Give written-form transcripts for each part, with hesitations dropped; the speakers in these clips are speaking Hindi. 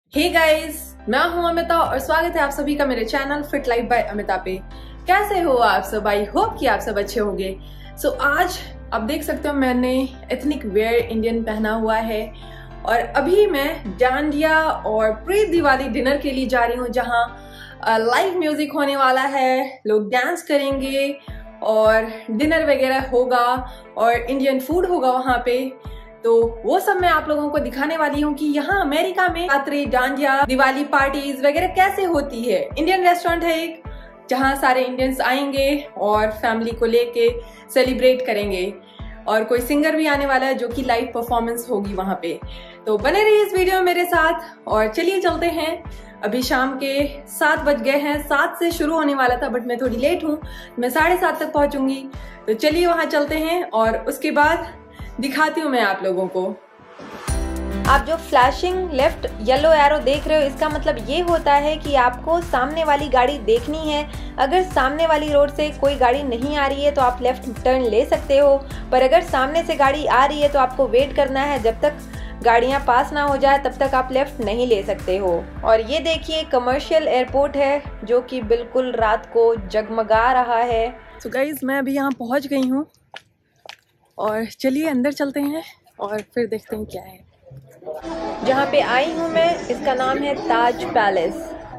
हे गाइस, मैं हूं अमिता और स्वागत है आप सभी का मेरे channel fit life by Amita पे। कैसे हो आप सब? आई होप कि आप सब अच्छे होंगे। सो आज आप देख सकते हो मैंने एथनिक वेयर इंडियन पहना हुआ है और अभी मैं डांडिया और प्री दिवाली डिनर के लिए जा रही हूँ, जहाँ लाइव म्यूजिक होने वाला है, लोग डांस करेंगे और डिनर वगैरह होगा और इंडियन फूड होगा वहाँ पे। तो वो सब मैं आप लोगों को दिखाने वाली हूँ कि यहाँ अमेरिका में रात्रि डांडिया दिवाली पार्टीज वगैरह कैसे होती है। इंडियन रेस्टोरेंट है एक, जहाँ सारे इंडियंस आएंगे और फैमिली को लेके सेलिब्रेट करेंगे और कोई सिंगर भी आने वाला है जो कि लाइव परफॉर्मेंस होगी वहाँ पे। तो बने रहिए इस वीडियो में मेरे साथ और चलिए चलते हैं। अभी शाम के 7 बज गए हैं, 7 से शुरू होने वाला था बट मैं थोड़ी लेट हूँ, मैं 7:30 तक पहुंचूंगी। तो चलिए वहां चलते हैं और उसके बाद दिखाती हूँ मैं आप लोगों को। आप जो फ्लैशिंग लेफ्ट येलो एरो देख रहे हो, इसका मतलब ये होता है कि आपको सामने वाली गाड़ी देखनी है। अगर सामने वाली रोड से कोई गाड़ी नहीं आ रही है तो आप लेफ्ट टर्न ले सकते हो, पर अगर सामने से गाड़ी आ रही है तो आपको वेट करना है। जब तक गाड़ियाँ पास ना हो जाए तब तक आप लेफ्ट नहीं ले सकते हो। और ये देखिए कमर्शियल एयरपोर्ट है जो कि बिल्कुल रात को जगमगा रहा है। तो गाइज मैं अभी यहाँ पहुँच गई हूँ और चलिए अंदर चलते हैं और फिर देखते हैं क्या है। जहाँ पे आई हूँ मैं, इसका नाम है ताज पैलेस।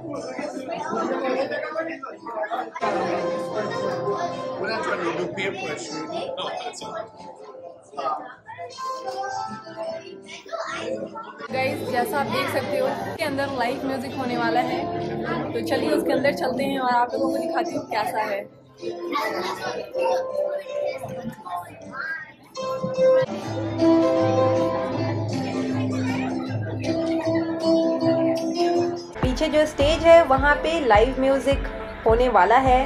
गाइस जैसा आप देख सकते हो इसके अंदर लाइव म्यूजिक होने वाला है, तो चलिए उसके अंदर चलते हैं और आप लोगों को दिखाती हूँ कैसा है। पीछे जो स्टेज है वहाँ पे लाइव म्यूजिक होने वाला है।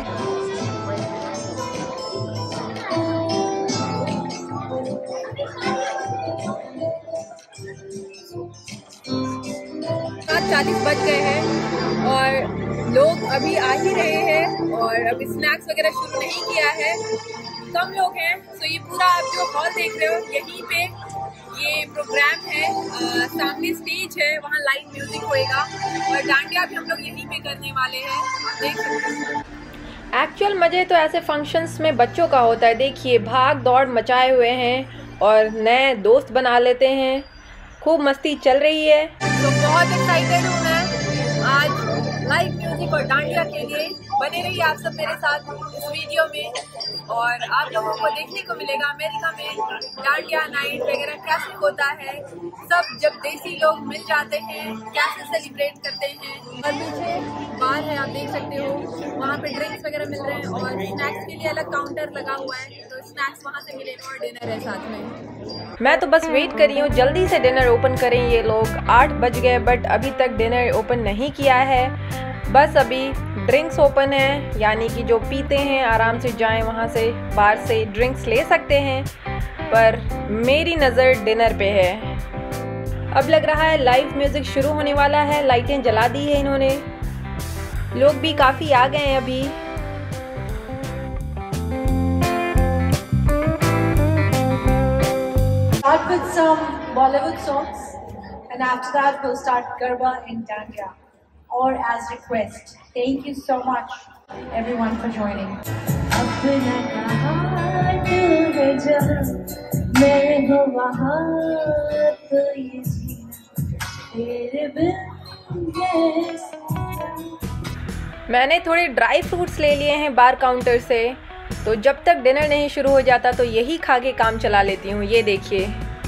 रात 40 बज गए हैं और लोग अभी आ ही रहे हैं और अभी स्नैक्स वगैरह शुरू नहीं किया है, कम लोग हैं। तो ये पूरा आप जो हॉल देख रहे हो, यहीं पे ये प्रोग्राम है। सामने स्टेज है, वहाँ लाइव म्यूजिक होएगा और डांडिया भी हम लोग यहीं पे करने वाले हैं, आप देख सकते हैं। एक्चुअल मजे तो ऐसे फंक्शंस में बच्चों का होता है। देखिए भाग दौड़ मचाए हुए हैं और नए दोस्त बना लेते हैं, खूब मस्ती चल रही है। तो बहुत एक्साइटेड हूँ मैं आज लाइव म्यूजिक और डांडिया के लिए। बने रहिए आप सब मेरे साथ इस वीडियो में और आप लोगों को देखने को मिलेगा अमेरिका में डांडिया नाइट वगैरह कैसे होता है, सब जब देसी लोग मिल जाते हैं कैसे सेलिब्रेट करते हैं। और पीछे बार है, आप देख सकते हो, वहाँ पे ड्रिंक्स वगैरह मिल रहे हैं और स्नैक्स के लिए अलग काउंटर लगा हुआ है, तो स्नैक्स वहाँ से मिलेगा और डिनर है साथ में। मैं तो बस वेट कर रही हूँ जल्दी से डिनर ओपन करें ये लोग। 8 बज गए बट अभी तक डिनर ओपन नहीं किया है। बस अभी ड्रिंक्स ओपन है, यानी कि जो पीते हैं आराम से जाएं वहाँ से, बाहर से ड्रिंक्स ले सकते हैं। पर मेरी नज़र डिनर पे है। अब लग रहा है लाइव म्यूज़िक शुरू होने वाला है। लाइटें जला दी है इन्होंने, लोग भी काफ़ी आ गए हैं अभी। Start with some Bollywood songs, and after that we'll start Garba and Dandiya, or as request. Thank you so much, everyone, for joining. अपना कहा दिल है जहाँ मैं हूँ वहाँ, तो ये जीना तेरे बिन कैसे। मैंने थोड़े ड्राई फ्रूट्स ले लिए हैं बार काउंटर से, तो जब तक डिनर नहीं शुरू हो जाता तो यही खा के काम चला लेती हूँ। ये देखिए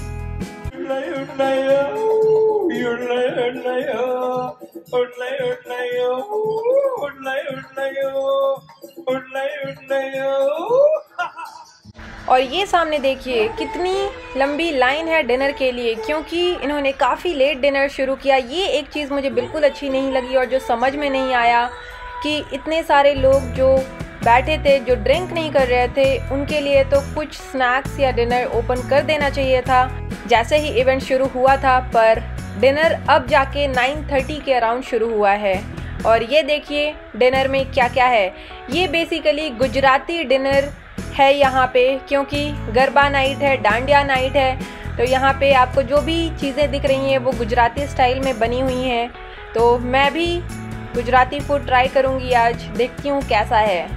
और ये सामने देखिए कितनी लंबी लाइन है डिनर के लिए, क्योंकि इन्होंने काफ़ी लेट डिनर शुरू किया। ये एक चीज़ मुझे बिल्कुल अच्छी नहीं लगी और जो समझ में नहीं आया कि इतने सारे लोग जो बैठे थे, जो ड्रिंक नहीं कर रहे थे, उनके लिए तो कुछ स्नैक्स या डिनर ओपन कर देना चाहिए था जैसे ही इवेंट शुरू हुआ था। पर डिनर अब जाके 9:30 के अराउंड शुरू हुआ है। और ये देखिए डिनर में क्या क्या है। ये बेसिकली गुजराती डिनर है यहाँ पे, क्योंकि गरबा नाइट है, डांडिया नाइट है, तो यहाँ पे आपको जो भी चीज़ें दिख रही हैं वो गुजराती स्टाइल में बनी हुई हैं। तो मैं भी गुजराती फूड ट्राई करूँगी आज, देखती हूँ कैसा है।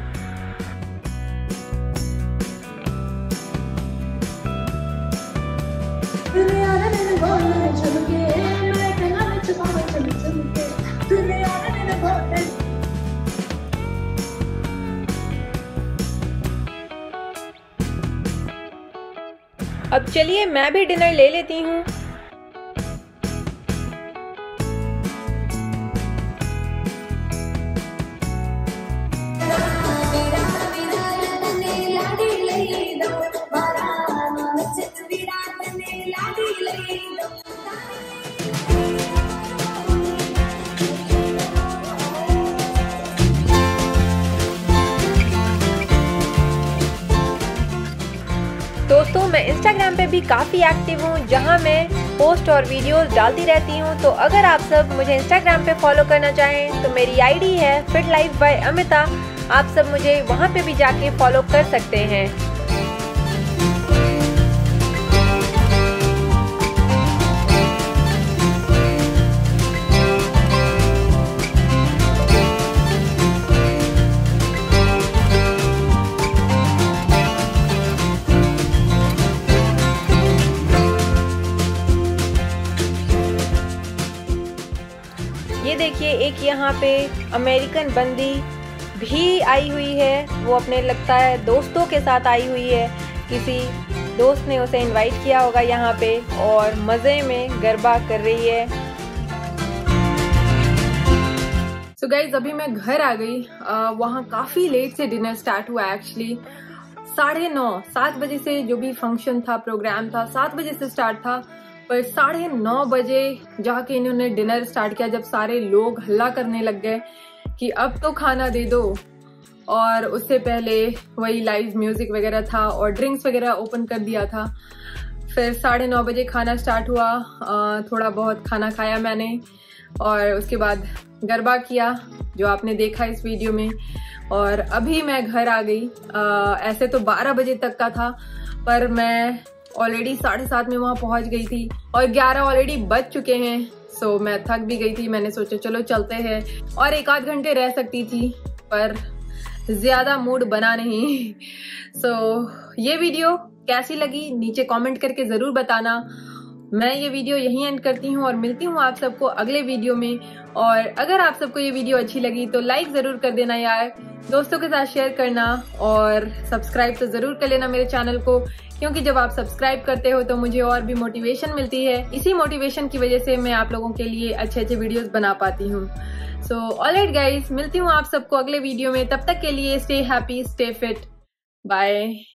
अब चलिए मैं भी डिनर ले लेती हूँ। दोस्तों मैं इंस्टाग्राम पे भी काफ़ी एक्टिव हूँ, जहाँ मैं पोस्ट और वीडियोस डालती रहती हूँ। तो अगर आप सब मुझे इंस्टाग्राम पे फॉलो करना चाहें तो मेरी आईडी है फिट लाइफ बाय अमिता। आप सब मुझे वहाँ पे भी जाके फॉलो कर सकते हैं। ये देखिए एक यहाँ पे अमेरिकन बंदी भी आई हुई है, वो अपने लगता है दोस्तों के साथ आई हुई है। किसी दोस्त ने उसे इनवाइट किया होगा यहाँ पे और मज़े में गरबा कर रही है। सो गाइज अभी मैं घर आ गई। वहाँ काफ़ी लेट से डिनर स्टार्ट हुआ एक्चुअली। 9:30 7 बजे से जो भी फंक्शन था, प्रोग्राम था, 7 बजे से स्टार्ट था, पर 9:30 बजे जाके इन्होंने डिनर स्टार्ट किया, जब सारे लोग हल्ला करने लग गए कि अब तो खाना दे दो। और उससे पहले वही लाइव म्यूजिक वगैरह था और ड्रिंक्स वगैरह ओपन कर दिया था। फिर 9:30 बजे खाना स्टार्ट हुआ। थोड़ा बहुत खाना खाया मैंने और उसके बाद गरबा किया, जो आपने देखा इस वीडियो में। और अभी मैं घर आ गई। ऐसे तो 12 बजे तक का था, पर मैं ऑलरेडी 7:30 में वहाँ पहुँच गई थी और 11 ऑलरेडी बज चुके हैं। सो मैं थक भी गई थी। मैंने सोचा चलो चलते हैं, और 1 आध घंटे रह सकती थी, पर ज्यादा मूड बना नहीं। सो ये वीडियो कैसी लगी नीचे कमेंट करके जरूर बताना। मैं ये वीडियो यहीं एंड करती हूँ और मिलती हूँ आप सबको अगले वीडियो में। और अगर आप सबको ये वीडियो अच्छी लगी तो लाइक जरूर कर देना यार, दोस्तों के साथ शेयर करना और सब्सक्राइब तो जरूर कर लेना मेरे चैनल को, क्योंकि जब आप सब्सक्राइब करते हो तो मुझे और भी मोटिवेशन मिलती है। इसी मोटिवेशन की वजह से मैं आप लोगों के लिए अच्छे अच्छे वीडियोस बना पाती हूँ। सो ऑलराइट गाइस, मिलती हूँ आप सबको अगले वीडियो में। तब तक के लिए stay happy, stay fit, bye.